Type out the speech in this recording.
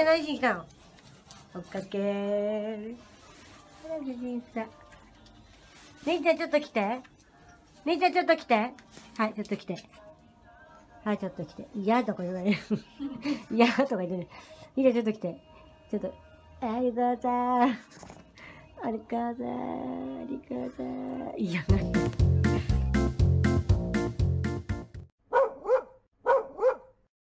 何しに来たの？追っかけー。ほら、美人さん。姉ちゃんちょっと来て。姉ちゃんちょっと来て。はい、ちょっと来て。はい、ちょっと来て。嫌とか言われる。嫌とか言ってね。姉ちゃんちょっと来て。ちょっと。ありがとう。ありがとう。ありがとう。いや、何